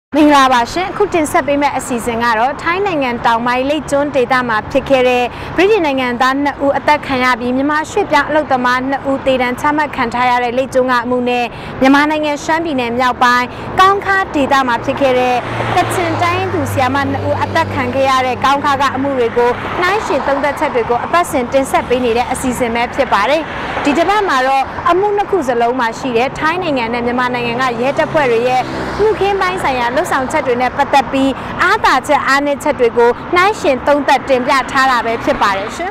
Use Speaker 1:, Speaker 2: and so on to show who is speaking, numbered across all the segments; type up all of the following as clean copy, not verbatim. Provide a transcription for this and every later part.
Speaker 1: မင်္ဂလာပါရှင်အခုတင်ဆက်ပေးမယ့်အစီအစဉ်ကတော့ထိုင်းနိုင်ငံတောင်ပိုင်းလိပ်ကျွန်းဒေသမှာဖြစ်ခဲ့တဲ့ဗြိတိန်နိုင်ငံသား2ဦးအသက်ခံရပြီးမြန်မာရွှေ့ပြောင်းအလုပ်သမား2ဦးတေတံချမှတ်ခံထားရတဲ့လိပ်ကျွန်းကအမှုနဲ့မြန်မာနိုင်ငံရှမ်းပြည်နယ်မြောက်ပိုင်းကောင်းခါဒေသမှာဖြစ်ခဲ့တဲ့ကချင်တိုင်းသူဆီယာမ2ဦးအသက်ခံခဲ့ရတဲ့ကောင်းခါကအမှုတွေကိုနှိုင်းယှဉ်သုံးသပ်ချက်တွေကိုအပတ်စဉ်တင်ဆက်ပေးနေတဲ့အစီအစဉ်ပဲဖြစ်ပါတယ်ဒီတစ်ပတ်မှာတော့အမှု2ခုစလုံးမှာရှိတဲ့ထိုင်းနိုင်ငံနဲ့မြန်မာနိုင်ငံကရဲတပ်ဖွဲ့တွေရဲ့မှုခင်းပိုင်းဆိုင်ရာလှုပ်ဆောင်ချက်တွေနဲ့ပတ်သက်ပြီးအားသာချက်အားနည်းချက်တွေကိုနှိုင်းယှဉ်သုံးသပ်တင်ပြထားတာပဲဖြစ်ပါတယ်ရှင်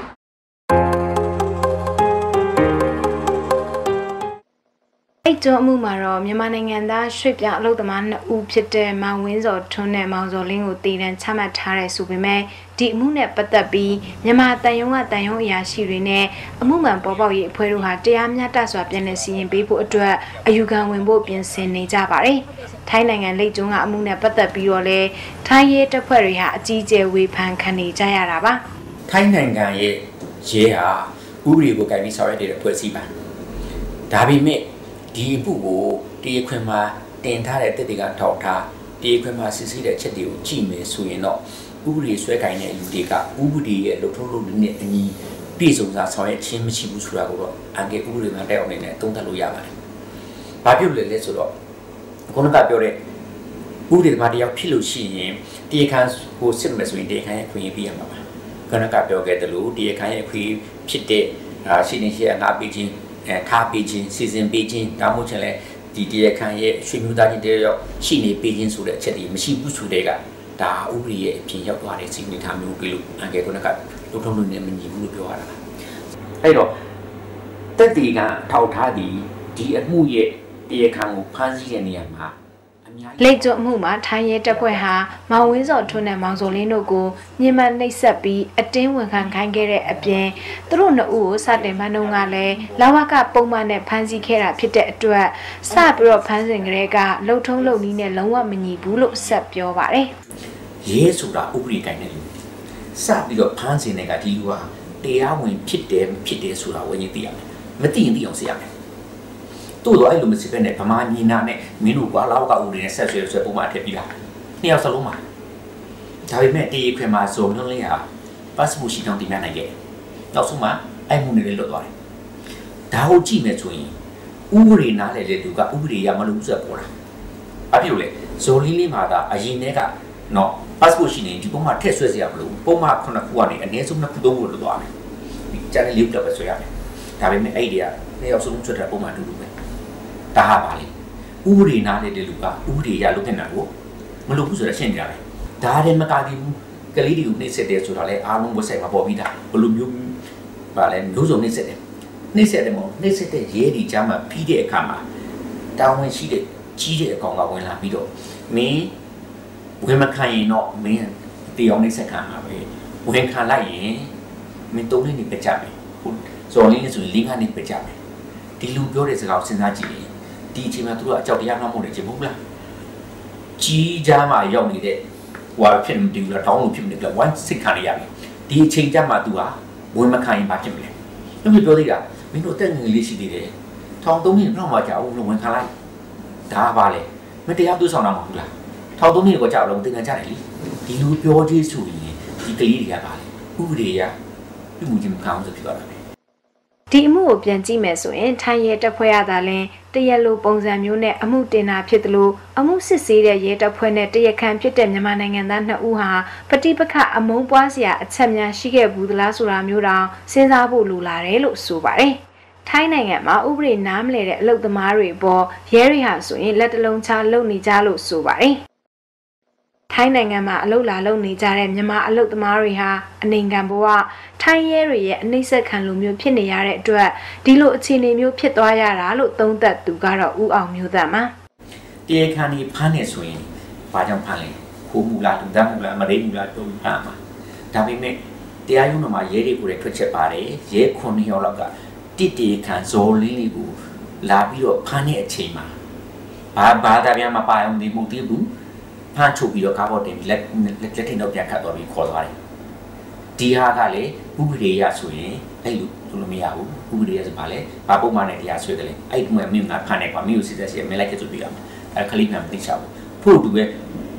Speaker 1: အဲ့ကျွန်းအမှုမှာတော့မြန်မာနိုင်ငံသားရွှေ့ပြောင်းအလုပ်သမား2ဦးဖြစ်တဲ့မောင်ဝင်းစောထွန်းနဲ့မောင်စောလင်းကိုတည်တံချမှတ်ထားတဲ့ဆိုပေမဲ့ဒီအမှုနဲ့ပတ်သက်ပြီးမြန်မာတန်ယုံကတန်ယုံအရာရှိတွေနဲ့အမှုမှန်ပေါ်ပေါက်ရေးအဖွဲ့တို့ဟာတရားမျှတစွာပြန်လည်စီရင်ပေးဖို့အတွက်အယူခံဝင်ဖို့ပြင်ဆင်နေကြပါတယ်။ထိုင်းနိုင်ငံလိပ်ကျွန်းကအမှုနဲ့ပတ်သက်ပြီးတော့လဲထိုင်းရဲတပ်ဖွဲ့တွေဟာအကြီးအကျယ်ဝေဖန်ခံနေကြရတာပါ
Speaker 2: ။ထိုင်းနိုင်ငံရဲ့ရဲဟာဥပဒေကိုကိုင်ပြီးဆောင်ရွက်တဲ့အဖွဲ့အစည်းပါ။ဒါပေမဲ့ဒီအမှုကိုတရားခွင်မှာတင်ထားတဲ့တက်တွေကထောက်ထားတရားခွင်မှာစစ်ဆေးတဲ့အချက်တွေကိုကြည့်မယ်ဆိုရင်တော့ဥပဒေဆွဲကိုင်တဲ့လူတွေကဥပဒေရဲ့လုပ်ထုံးလုပ်နည်းနဲ့အညီပြည်စုံစာဆောင်ရွက်ခြင်းမရှိဘူးဆိုတာကိုတော့အန်ကယ်ဥပဒေမှာတက်အောင်နေနဲ့သုံးသပ်လို့ရပါတယ်။ဘာဖြစ်လို့လဲဆိုတော့ခုနကပြောတဲ့ဥပဒေမှာတရားဖြစ်လို့ရှိရင်တရားခံကိုစစ်မယ်ဆိုရင်တရားခံရဲ့ခွင့်ရပြရမှာပါ။ခုနကပြောခဲ့တယ်လို့တရားခံရဲ့ခွင့်ဖြစ်တဲ့ရှိနေရှိအနာပေးခြင်းထားပေးခြင်းစီစဉ်ပေးခြင်းဒါမှမဟုတ်လည်းဒီတရားခံရဲ့ရွှေမျိုးသားချင်းတယောက်ရှိနေပေးခြင်းဆိုတဲ့အချက်တွေမရှိဘူးဆိုတဲ့ကဒါဥပဒေရဲ့အပြင်ရောက်သွားတဲ့စီမံထားမျိုးပြီလို့အန်ကယ်ကလုပ်ထုံးလုပ်နေမညီဘူးလို့ပြောရတာအဲ့တော့တက်တီကထောက်ထားဒီအမှုရဲ့တရားခံကိုဖမ်းဆီးတဲ့နေရာမှာ
Speaker 1: လိပ်ကျွန်းအမှုမှာထိုင်းရဲတပ်ဖွဲ့ဟာမောင်ဝင်းစောထွန်းနဲ့မောင်စောလင်းတို့ကိုညှဉ်းပန်းနှိပ်စက်ပြီးအတင်းဝန်ခံခိုင်းခဲ့တဲ့အပြင်သူတို့2ဦးကိုစတင်ဖမ်းတော့ကလည်းလာဝကပုံမှန်နဲ့ဖမ်းဆီးခဲ့တာဖြစ်တဲ့အတွက်စပြီးတော့ဖမ်းစဉ်ကလေးကလှုပ်ထုံးလှုပ်နည်းနဲ့လုံးဝမညီဘူးလို့ဆက်ပြောပါတယ်
Speaker 2: ။ရဲဆိုတာဥပဒေတိုင်းနဲ့လူစပြီးတော့ဖမ်းစဉ်တွေကဒီလူဟာတရားဝင်ဖြစ်တယ်ဆိုတာဝိညာဉ်သိရမယ်။မသိရင်သိအောင်သိရမယ်။တို့တော့အဲ့လိုမရှိဘဲနဲ့ဗမာညီနာနဲ့မင်းတို့ကွာလောက်ကဦးတွေနဲ့ဆက်ဆွဲပုံမှန်ထည့်ပြီးလားနှစ်ယောက်စလုံးမှာဒါပေမဲ့တရားခွင်မှာဇုံလုံးလေးဟာ passport ရှိတောင်းတင်ပြနိုင်ခဲ့နောက်ဆုံးမှာအဲ့မှုတွေလွတ်သွားတယ်ဒါကိုကြည့်မယ်ဆိုရင်ဥပဒေနားလေတဲ့သူကဥပဒေရမလို့ဆိုပေါ်တာအဖြစ်လေဇုံလေးမှာဒါအရင်တည်းကနော် passport ရှိနေဒီပုံမှန်ထည့်ဆွဲစရာမလိုပုံမှန်9ခုကနေအနည်းဆုံး2ခု3ခုလွတ်သွားတယ်ဒီကျန်တဲ့လေးတော့ပဲဆွဲရတယ်ဒါပေမဲ့အဲ့ဒီကနှစ်ယောက်စလုံးဆွဲတဲ့ပုံမှန်တူတူပဲဒါဟာပါလေဥပဒေနားလေတဲ့လူကဥပဒေရလုပ်နေတာကိုမလုပ်ဘူးဆိုတော့ရှင်းကြတယ်ဒါလည်းမကတိဘူးကလေးတွေကိုနှိမ့်ဆက်တယ်ဆိုတာလည်းအားလုံးဝက်ဆိုင်မှာပေါ်ပြီးသားဘလိုမျိုးပါလဲမျိုးစုံနှိမ့်ဆက်တယ်နှိမ့်ဆက်တယ်မို့နှိမ့်ဆက်တဲ့ရဲဒီကြားမှာပြီးတဲ့အခါမှာတာဝန်ရှိတဲ့ကြီးတဲ့အကောင်ကဝင်လာပြီးတော့မင်းဝင်မခံရင်တော့မင်းတရားနှိမ့်ဆက်ခံမှာပဲဝင်ခံလိုက်ရင်မင်း3နှစ်နေပြကြမယ်ဟုတ်ဇော်လင်းနေဆိုရင်5နှစ်ပြကြမယ်ဒီလူပြောတဲ့စကားကိုစဉ်းစားကြည့်ရင်ဒီအချိန်မှာသူတို့အကြောက်တရားနှောက်မှုတွေခြင်းမဟုတ်လားကြီးကြားမှာရောက်နေတဲ့ဟွာဖြစ်နေတယ်လားတောင်းလို့ဖြစ်နေတယ်လားဝိုင်းစစ်ခံရပြီဒီအချိန်ကျမှသူဟာဝင်မခံရင်ဘာဖြစ်မလဲသူကပြောသေးတာမင်းတို့တက်ငွေလေးရှိသေးတယ်ထောင်3နှစ်တော့မှကြာအောင်လို့ဝင်ခံလိုက်ဒါပါလေမတရားသူဆောင်တာမဟုတ်လားထောင်3နှစ်ကိုကြာအောင်သင်္ကန်းကြတယ်လေဒီလူပြောသေးဆိုရင်ဒီကလေးတွေကပါလေဥပဒေရပြုမှုခြင်းမကောင်းဆိုဖြစ်သွားတာ
Speaker 1: ဒီအမှုကိုပြန်ကြည့်မယ်ဆိုရင်ထိုင်းရဲတပ်ဖွဲ့ရတာလဲတရက်လိုပုံစံမျိုးနဲ့အမှုတင်တာဖြစ်တယ်လို့အမှုစစ်ဆေးတဲ့ရဲတပ်ဖွဲ့နဲ့တရားခံဖြစ်တဲ့မြန်မာနိုင်ငံသား2ဦးဟာပဋိပက္ခအမုန်းပွားစရာအချက်များရှိခဲ့ဘူးသလားဆိုတာမျိုးတောင်စဉ်းစားဖို့လိုလာတယ်လို့ဆိုပါတယ်။ထိုင်းနိုင်ငံမှာဥပဒေနားမလည်တဲ့အလုပ်သမားတွေပေါ်ရဲတွေဟာဆိုရင်လက်တလုံးချလုပ်နေကြလို့ဆိုပါတယ်။ထိုင်းနိုင်ငံမှာအလုပ်လာလုပ်နေကြတဲ့မြန်မာအလုပ်သမားတွေဟာအနေခံဘဝထိုင်းရဲတွေရဲ့အနှိမ့်ဆက်ခံလိုမျိုးဖြစ်နေရတဲ့အတွက်ဒီလိုအခြေအနေမျိုးဖြစ်သွားရတာလို့သုံးသပ်သူကတော့ဦးအောင်မျိုးသားမှာ
Speaker 2: တရားခံဒီဖမ်းနေဆိုရင်ဘာကြောင့်ဖမ်းလဲခိုးမှုလားလူသားမှုလားမရိမှုလားတို့ဖမ်းမှာဒါပေမဲ့တရားရုံးတော်မှာရဲတွေကိုလည်းထွက်ချက်ပါတယ်ရဲ9ယောက်လောက်ကတိတေခံဇော်လင်းလေးကိုလာပြီးတော့ဖမ်းတဲ့အချိန်မှာဘာသာပြန်မပါအောင်ဒီမှုတည်ဘူးဖမ်းချုပ်ပြီးတော့ကားပေါ်တင်လက်ထင်တော့ပြန်ခတ်သွားပြီးခေါ်သွားတယ်ဒီဟာကလေဥပဒေရဆိုရင်အဲ့လိုမရဘူးဥပဒေရဆိုပါလေဘာပုံမှန်နဲ့တရားဆွဲတယ်လေအဲ့ဒီမှာမင်းကဖမ်းနေကွာမင်းကိုစစ်သက်စီမင်းလိုက်ခဲ့ဆိုပြီးတော့အဲ့ခလိမှမသိချဘူးဖို့တူပဲ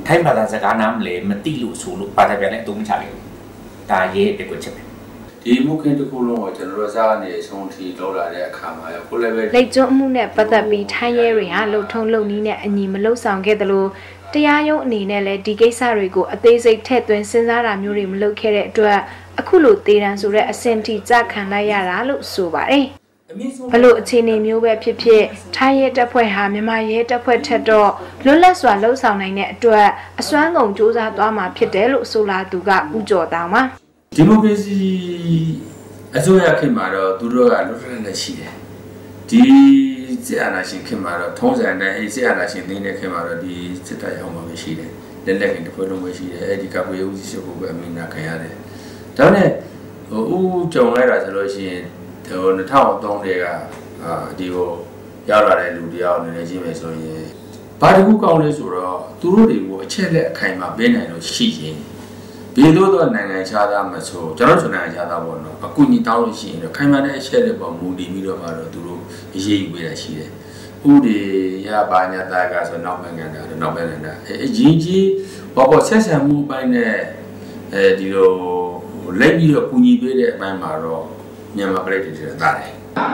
Speaker 2: ထိုင်းဘာသာစကားနားမလဲမသိလို့ဆိုလို့ဘာသာပြန်လဲအသုံးမချလိုက်ဘူးဒါရေးတဲ့ကွက်ချက်ပဲ
Speaker 3: ဒီမှုခင်းတစ်ခုလုံးကိုကျွန်တော်တို့စားနေဆုံးထီလောက်လာတဲ့အခါမှာရောကိုလည်းပဲ
Speaker 1: လိတ်ကျွန်းမှုနဲ့ပတ်သက်ပြီးထိုင်းရဲတွေဟာလှုပ်ထုံးလှုပ်နီးနဲ့အညီမလှုပ်ဆောင်ခဲ့သလိုတရားရုံးအနေနဲ့လည်းဒီကိစ္စတွေကိုအသေးစိတ်ထည့်သွင်းစဉ်းစားတာမျိုးတွေမလုပ်ခဲ့တဲ့အတွက်အခုလိုတေးတန်းဆိုတဲ့အဆင့်ထိကြခံလိုက်ရတာလို့ဆိုပါတယ်ဘလို့အခြေအနေမျိုးပဲဖြစ်ဖြစ်ထိုင်းရဲတပ်ဖွဲ့ဟာမြန်မာရဲတပ်ဖွဲ့ထက်တော့လွတ်လပ်စွာလှုပ်ဆောင်နိုင်တဲ့အတွက်အစွမ်းကုန်စ조사သွားမှာဖြစ်တယ်လို့ဆိုလာသူကဦးကျော်တောင်ပါ
Speaker 3: ဒီမိုကရေစီအစိုးရခေတ်မှာတော့သူတို့ကလွတ်လပ်လပ်ရှိတယ်ဒီစစ်အာဏာရှင်ခေတ်မှာတော့ထုံးစံနဲ့စစ်အာဏာရှင်သိတဲ့ခေတ်မှာတော့ဒီစစ်တပ်ရောင်းမှာပဲရှိတယ်လက်လက်ခင်တစ်ဖွဲ့လုံးပဲရှိတယ်အဲဒီကပွေးဦးစီးချုပ်ကိုပဲအမိန့်နာခံရတယ်ဒါနဲ့ဦးကြုံလိုက်တာဆိုလို့ရှိရင်2003တွေကဒီကိုရောက်လာတဲ့လူတယောက်အနေနဲ့ကြည့်မယ်ဆိုရင်ဘာတခုကောင်းလဲဆိုတော့သူတို့တွေကိုအချက်လက်အခိုင်အမာပေးနိုင်လို့ရှိရင်ဒီလိုတော့နိုင်ငံခြားသားမဆိုကျွန်တော်ဆိုနိုင်ငံခြားသားပေါ့နော်အခုညီတောင်းလို့ရှိရင်တော့ခိုင်မာတဲ့အချက်လက်ပေါ်မူတည်ပြီးတော့မှတော့သူတို့အရေးယူပေးတာရှိတယ်ဥဒီရပါညာတာကဆိုနောက်ပိုင်းကန်တာနောက်ပိုင်းကန်တာအရင်ကြီးဘောဆက်ဆံမှုပိုင်းနဲ့ဒီလိုလက်ပြီးတော့ကူညီပေးတဲ့အပိုင်းမှာတော့မြန်မာပြည်တည်တာတယ်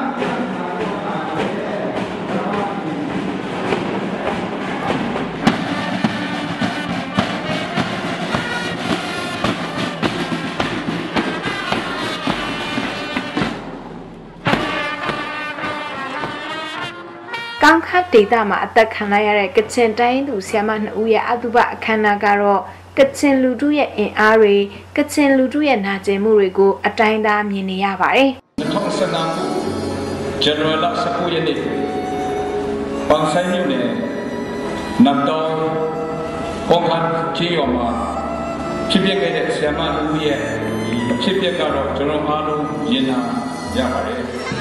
Speaker 1: ကောင်းခတ်ဒေတာမှာအသက်ခံလိုက်ရတဲ့ကချင်တိုင်းသူဆ iam 2ဦးရဲ့အတုပအခမ်းအနားကတော့ကချင်လူထုရဲ့အင်အားတွေကချင်လူထုရဲ့နာကျင်မှုတွေကိုအတိုင်းသားမြင်နေရပါတယ်
Speaker 4: 2019 January 19 ရက်နေ့ပန်းဆိုင်မြို့နယ်နတ်တော်ကောင်းခတ်ကြီးရွာမှာဖြစ်ပျက်ခဲ့တဲ့ဆ iam 2ဦးရဲ့ဖြစ်ပျက်ကတော့ကျွန်တော်အားလုံးရင်နာရပါတယ်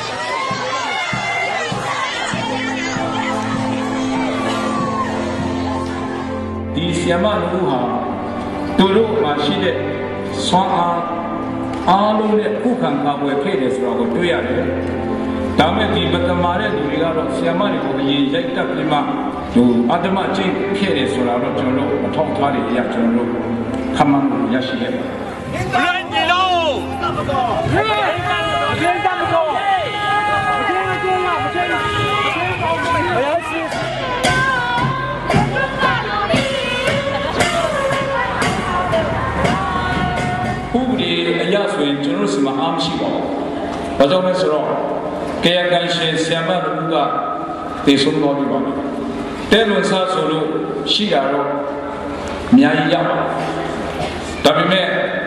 Speaker 4: ဒီဆ iam 2ဦးဟာသူတို့မှာရှိတဲ့ဆွမ်းအားလုံးနဲ့ခုခံကာကွယ်ခဲ့တယ်ဆိုတာကိုတွေ့ရတယ်။ဒါမဲ့ဒီမတမာတဲ့လူတွေကတော့ဆ iam တွေကိုအရင်ရိုက်တက်ပြီးမှသူအတ္တမကျင့်ခဲ့တယ်ဆိုတာတော့ကျွန်တော်တို့အထောက်အထားတွေအရကျွန်တော်တို့ခမှန်းရရှိခဲ့ပါတယ်။ဘယ်လိုလဲလို့တမတော်ဟေးအကျဉ်းတမတော်အကျဉ်းမတော်လားအကျဉ်းပေါင်းဘယ်ရှိအရာဆိုရင်ကျွန်တော်တို့စီမှာအားမရှိပါဘူး။ဘာကြောင့်လဲဆိုတော့ကေယကန်ရှင်ဆ iam တို့ကတေဆုံးသွားပြီပါပဲ။တဲလွန်စားဆိုလို့ရှိတာတော့အများကြီးရပါဘူး။ဒါပေမဲ့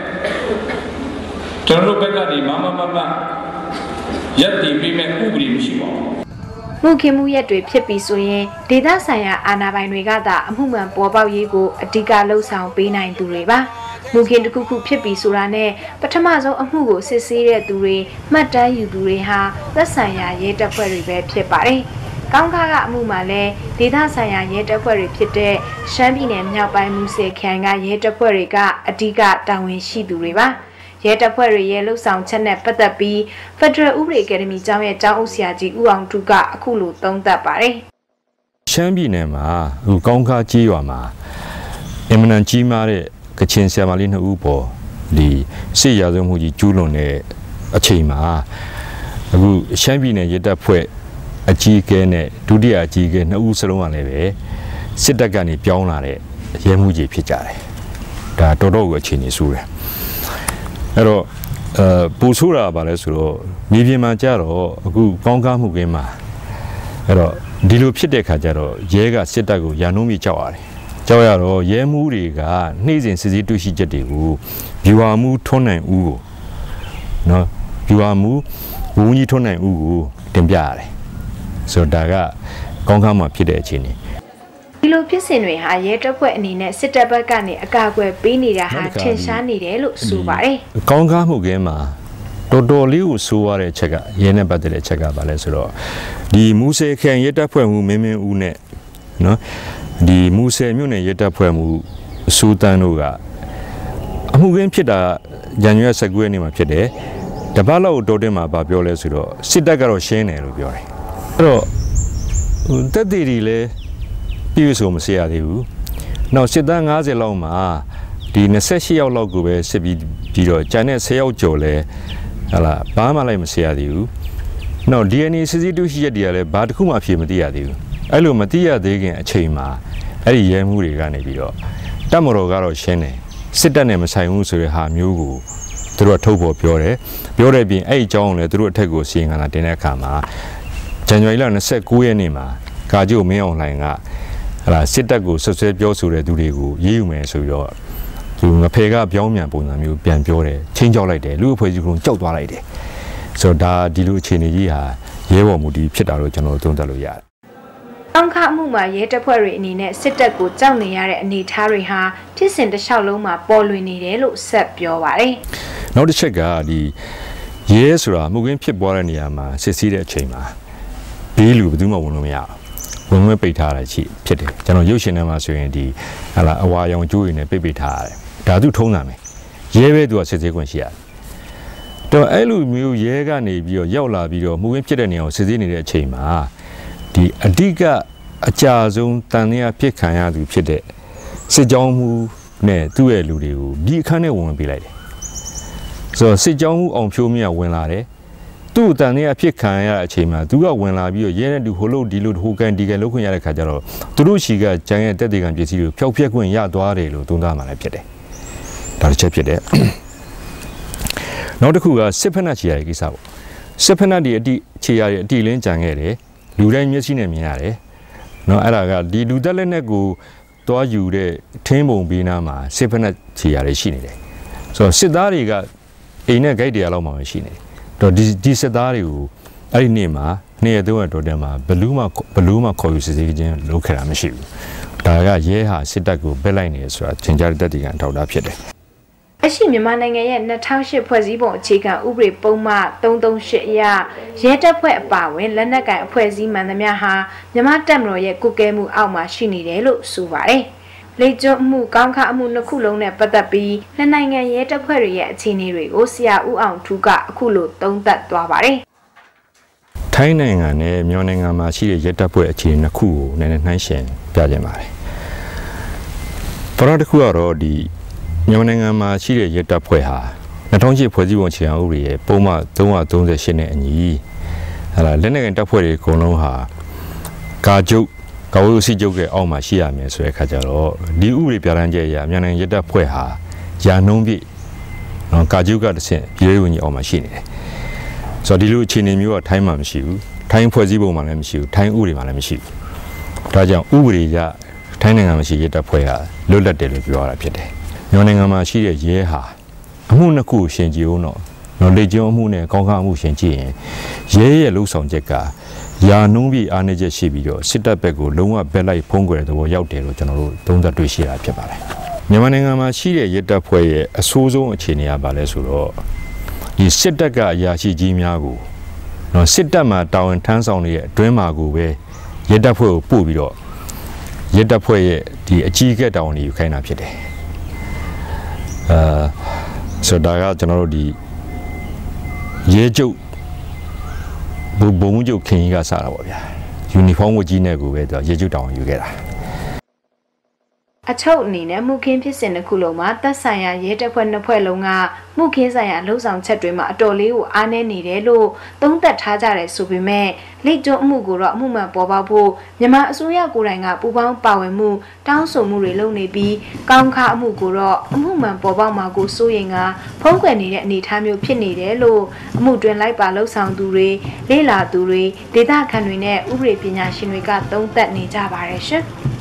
Speaker 4: ကျွန်တော်တို့ဘက်ကနေမရက်တည်ပြီးမဲ့ဥပဒေမရှိပါဘူး
Speaker 1: ။မှုခင်မှုရက်တွေဖြစ်ပြီးဆိုရင်ဒေသဆိုင်ရာအာဏာပိုင်တွေကသာအမှုမှန်ပေါ်ပေါက်ရေးကိုအဓိကလှုံ့ဆော်ပေးနိုင်သူတွေပါ။မူခင်တစ်ခုခုဖြစ်ပြီးဆိုတာနဲ့ပထမဆုံးအမှုကိုစစ်ဆေးတဲ့သူတွေမှတ်တမ်းယူသူတွေဟာသက်ဆိုင်ရာရဲတပ်ဖွဲ့တွေပဲဖြစ်ပါတယ်။ကောင်းခါကအမှုမှာလည်းဒေသဆိုင်ရာရဲတပ်ဖွဲ့တွေဖြစ်တဲ့ရှမ်းပြည်နယ်မြောက်ပိုင်းမူဆယ်ခရိုင်ကရဲတပ်ဖွဲ့တွေကအဓိကတာဝန်ရှိသူတွေပါ။ရဲတပ်ဖွဲ့တွေရဲ့လှုပ်ဆောင်ချက်နဲ့ပတ်သက်ပြီး Federal ဥပဒေအကယ်ဒမီကျောင်းရဲ့ကျောင်းအုပ်ဆရာကြီးဦးအောင်ထုကအခုလိုသုံးသပ်ပါတယ်
Speaker 5: ။ရှမ်းပြည်နယ်မှာကောင်းခါကြီးရွာမှာအင်မတန်ကြီးမားတဲ့ကချင်ဆ iam လေး2ဦးပေါ်ဒီစစ်ရာဇဝတ်မှုကြီးကျူးလွန်တဲ့အချိန်မှာအခုရှမ်းပြည်နယ်ရဲတပ်ဖွဲ့အကြီးအကဲနဲ့ဒုတိယအကြီးအကဲ2ဦးစလုံးကလည်းပဲစစ်တပ်ကနေပြောင်းလာတဲ့ရဲမှုကြီးဖြစ်ကြတယ်။ဒါတော်တော်ကိုအခြေအနေဆိုးတယ်။အဲ့တော့ပူဆိုးတာပါလဲဆိုတော့မြေပြင်မှာကြတော့အခုကောင်းကားမှုကင်းမှာအဲ့တော့ဒီလိုဖြစ်တဲ့ခါကျတော့ရဲကစစ်တပ်ကိုရာနှုံးပြီးကြောက်ရတယ်။ကြောက်ရတော့ရဲမှုတွေကနှိမ့်စဉ်စစ်ဆေးတွေ့ရှိချက်တွေကိုဗျူဟာမှုထွန်းနိုင်ဦးကိုနော်ဗျူဟာမှုဝင်းကြီးထွန်းနိုင်ဦးကိုတင်ပြရတယ်ဆိုတော့ဒါကကောင်းကားမှဖြစ်တဲ့အခြေအနေ
Speaker 1: ဒီလိုဖြစ်စဉ်တွေဟာရဲတပ်ဖွဲ့အနေနဲ့စစ်တပ်ဘက်ကနေအကာအကွယ်ပေးနေတာဟာထင်ရှားနေတယ်လို့ဆိုပါတယ်
Speaker 5: ကောင်းကားမှုကဲမှာတော်တော်လေးကိုဆိုးရတဲ့ချက်ကရဲနဲ့ပတ်သက်တဲ့ချက်ကပါလဲဆိုတော့ဒီမူဆယ်ခရိုင်ရဲတပ်ဖွဲ့မှုမင်းဦးနဲ့နော်ဒီမူဆယ်မြို့နယ်ရဲတပ်ဖွဲ့မှုအစိုးတန်းတို့ကအမှုကင်းဖြစ်တာဇန်နဝါရီ19ရက်နေ့မှာဖြစ်တယ်တပတ်လောက်တော်တင်မှာဗာပြောလဲဆိုတော့စစ်တပ်ကတော့ရှင်းတယ်လို့ပြောတယ်အဲ့တော့တက်သေးတွေလည်းပြည့်စုံမစရသေးဘူးနောက်စစ်သား90လောက်မှာဒီ28ယောက်လောက်ကိုပဲစစ်ပြီးတော့ကျန်တဲ့10ယောက်ကျော်လဲဟာလားဘာမှလိုက်မစစ်ရသေးဘူးနောက် DNA စစ်စစ်တူရှိရက်တွေကလည်းဘာတစ်ခုမှအဖြေမသိရသေးဘူးအဲ့လိုမသိရသေးခင်အချိန်မှာအဲ့ဒီရဲမှုတွေကနေပြီးတော့တပ်မတော်ကတော့ရှင်းတယ်စစ်တပ်နဲ့မဆိုင်ဘူးဆိုတဲ့ဟာမျိုးကိုသူတို့ကထုတ်ဖို့ပြောတဲ့ပြင်အဲ့ဒီအကြောင်းကိုလည်းသူတို့အထက်ကိုစီရင်ခံလာတင်တဲ့အခါမှာဇန်နဝါရီလ29ရက်နေ့မှာကာကျိုမင်းအောင်လှိုင်ကဟာလားစစ်တပ်ကိုဆွဆွဲပြောဆိုတဲ့သူတွေကိုရေးယူမယ်ဆိုပြီးတော့သူငဖေကပြောင်းပြန်ပုံစံမျိုးပြန်ပြောတယ်ချင်းကြောက်လိုက်တယ်လူအဖွဲ့ကြီးကကြောက်သွားလိုက်တယ်ဆိုတော့ဒါဒီလိုအခြေအနေကြီးဟာရဲဘော်မှုဒီဖြစ်တာလို့ကျွန်တော်သုံးသပ်လို့ရတယ်
Speaker 1: ။တောင်ခမှုမှာရဲတပ်ဖွဲ့တွေအနေနဲ့စစ်တပ်ကိုကြောက်နေရတဲ့အနေအထားတွေဟာဖြစ်စဉ်တစ်လျှောက်လုံးမှာပေါ်လွင်နေတယ်လို့ဆက်ပြောပါတယ်
Speaker 5: ။နောက်တစ်ချက်ကဒီရဲဆိုတာမှုခင်းဖြစ်ပွားတဲ့နေရာမှာစစ်ဆေးတဲ့အချိန်မှာဘေးလူဘယ်သူမှဝင်လို့မရဘူး။ဝင်ပိတ်ထားတာဖြစ်တယ်ကျွန်တော်ရုပ်ရှင်ထဲမှာဆိုရင်ဒီဟာလာအဝါရောင်ကျိုးရည်နဲ့ပိတ်ထားရတယ်ဒါသူထုံးတာမယ်ရဲပဲသူကစစ်ဆေးခွင့်ရှိရတယ်တော့အဲ့လိုမျိုးရဲကနေပြီးတော့ရောက်လာပြီးတော့မှုရင်းဖြစ်တဲ့နေရာကိုစစ်ဆေးနေတဲ့အချိန်မှာဒီအဓိကအကြဆုံးတန်တရားဖြစ်ခံရသူဖြစ်တဲ့စစ်ကြောင်းမှုနဲ့သူ့ရဲ့လူတွေကိုဒီအခန်းထဲဝင်ပေးလိုက်တယ်ဆိုတော့စစ်ကြောင်းမှုအောင်ဖြိုးမြတ်ဝင်လာတယ်သူ့တန်တရားဖြစ်ခံရတဲ့အချိန်မှာသူကဝင်လာပြီးတော့ရဲနဲ့သူဟိုလို့ဒီလိုဟိုကန်ဒီကန်လုပ်ခွင့်ရတဲ့ခါကျတော့သူတို့ရှိကကျန်ရဲ့တက်တေကံပစ္စည်းတွေကိုဖျောက်ဖျက်ခွင့်ရသွားတယ်လို့သုံးသပ်မှလည်းဖြစ်တယ်ဒါတစ်ချက်ဖြစ်တယ်နောက်တစ်ခုကစစ်ဖက်နှက်ခြေရတဲ့ကိစ္စပေါ့စစ်ဖက်နှက်ဒီအတိခြေရတဲ့အတိလင်းကြံခဲ့တယ်လူတိုင်းမျက်စိနဲ့မြင်ရတယ်နော်အဲ့ဒါကဒီလူသက်လက်နဲ့ကိုတွားယူတဲ့ထင်းပုံပေးနာမှာစစ်ဖက်နှက်ခြေရတွေရှိနေတယ်ဆိုတော့စစ်သားတွေကအိမ်နဲ့ဂိတ်တရားလောက်မှရှိနေတယ်တော့ဒီစစ်သားတွေကိုအဲ့ဒီနေ့မှာနေ့ရက်သုံးရက်တော်တဲ့မှာဘလူးမှခေါ်ယူစစ်ဆေးခြင်းလုပ်ခဲ့တာမရှိဘူးဒါကရဲဟာစစ်တပ်ကိုဘက်လိုက်နေရဆိုတာသင်ကြားတဲ့တက်တီကန်ထောက်တာဖြစ်တယ်
Speaker 1: အရှိမြန်မာနိုင်ငံရဲ့2008ဖွဲ့စည်းပုံအခြေခံဥပဒေပုံမှန်338အရရဲတပ်ဖွဲ့အပါအဝင်လက်နက်ကိုင်အဖွဲ့အစည်းမှန်သမျှဟာမြန်မာတပ်မတော်ရဲ့ကုကဲမှုအောက်မှာရှိနေတယ်လို့ဆိုပါတယ်။လေကျွတ်မှုကောင်းခအမှုနှစ်ခုလုံးနဲ့ပတ်သက်ပြီးနှစ်နိုင်ငံရဲတပ်ဖွဲ့တွေရဲ့အခြေအနေတွေကိုဆရာဦးအောင်ထူးကအခုလိုသုံးသပ်သွားပါတယ်
Speaker 5: ။ထိုင်းနိုင်ငံနဲ့မြန်မာနိုင်ငံမှာရှိတဲ့ရဲတပ်ဖွဲ့အခြေအနေနှစ်ခုကိုနည်းနည်းနှိုင်းယှဉ်ပြကြပါတယ်။ပထမတစ်ခုကတော့ဒီမြန်မာနိုင်ငံမှာရှိတဲ့ရဲတပ်ဖွဲ့ဟာ2008ဖွဲ့စည်းပုံအခြေခံဥပဒေရဲ့ပုံမှန်338နဲ့အညီဟာလက်နက်ကိုင်တပ်ဖွဲ့တွေအကုန်လုံးဟာကာဝေးစီချုပ်ရဲ့အောက်မှာရှိရမယ်ဆိုတဲ့အခါကျတော့ဒီဥပဒေပြဋ္ဌာန်းချက်အရမြန်မာနိုင်ငံရဲတပ်ဖွဲ့ဟာယာနှုံးပြည့်ကာချုပ်ကတဆင့်ပြည်ထောင်စုအောက်မှာရှိနေတယ်ဆိုတော့ဒီလိုအခြေအနေမျိုးကထိုင်းမှာမရှိဘူးထိုင်းဖွဲ့စည်းပုံမှာလည်းမရှိဘူးထိုင်းဥပဒေမှာလည်းမရှိဘူးဒါကြောင့်ဥပဒေကထိုင်းနိုင်ငံမှာရှိရဲတပ်ဖွဲ့ဟာလွတ်လပ်တယ်လို့ပြောရတာဖြစ်တယ်မြန်မာနိုင်ငံမှာရှိတဲ့ရဲဟာအမှုနှစ်ခုရှင်ကြည်အောင်တော့လေကျုံအမှုနဲ့ကောင်းကားအမှုရှင်ကြည့်ရင်ရဲရဲ့လှုပ်ဆောင်ချက်ကယာနှုံးပြီးအားနည်းချက်ရှိပြီးတော့စစ်တပ်ဘက်ကိုလုံးဝဘက်လိုက်ဖုံးကွယ်တဲ့သဘောရောက်တယ်လို့ကျွန်တော်တို့သုံးသပ်တွေ့ရှိရတာဖြစ်ပါတယ်မြန်မာနိုင်ငံမှာရှိတဲ့ရဲတပ်ဖွဲ့ရဲ့အဆိုးဆုံးအခြေအနေကဘာလဲဆိုတော့ဒီစစ်တပ်ကအရာရှိကြီးများကိုစစ်တပ်မှာတာဝန်ထမ်းဆောင်နေတဲ့အတွင်းမှာကိုပဲရဲတပ်ဖွဲ့ကိုပို့ပြီးတော့ရဲတပ်ဖွဲ့ရဲ့ဒီအကြီးအကဲတာဝန်တွေယူခိုင်းတာဖြစ်တယ်ဆိုတော့ဒါကကျွန်တော်တို့ဒီရဲချုပ်ဘုံချုပ်ခင်ကြီးကစတာပေါ့ဗျာယူနီဖောင်းဝတ်ကြီးနဲ့ကိုပဲသူရဲချုပ်တောင်ယူခဲ့တာ
Speaker 1: အချုပ်အနေနဲ့မှုခင်းဖြစ်စဉ်တစ်ခုလုံးမှာသက်ဆိုင်ရာရဲတပ်ဖွဲ့နှစ်ဖွဲ့လုံးကမှုခင်းဆိုင်ရာလှုပ်ဆောင်ချက်တွေမှာအတော်လေးကိုအားနည်းနေတယ်လို့သုံးသပ်ထားကြတယ်ဆိုပေမဲ့လိတ်ကျွန်းအမှုကိုတော့အမှုမှန်ပေါ်ပေါက်ဖို့မြန်မာအစိုးရကိုယ်တိုင်ကပူးပေါင်းပါဝင်မှုတောင်းဆိုမှုတွေလုပ်နေပြီးကောင်းခအမှုကိုတော့အမှုမှန်ပေါ်ပေါက်မှာကိုစိုးရင်ကဖုံးကွယ်နေတဲ့အနေအထားမျိုးဖြစ်နေတယ်လို့အမှုတွင်လိုက်ပါလှုပ်ဆောင်သူတွေလေ့လာသူတွေဒေသခံတွေနဲ့ဥပဒေပညာရှင်တွေကသုံးသပ်နေကြပါတယ်ရှင်။